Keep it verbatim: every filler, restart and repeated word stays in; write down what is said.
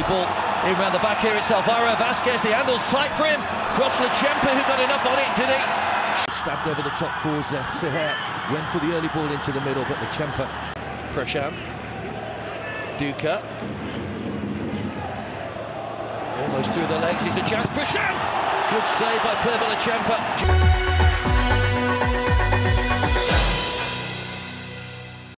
ball in round the back here. It's Alvaro Vasquez. The angle's tight for him. Cross Lachenpa, who got enough on it, did he? Stabbed over the top for Seher. Went for the early ball into the middle, but Lachenpa. Prashant. Duka. Almost through the legs. It's a chance. Prashant! Good save by Phurba Lachenpa.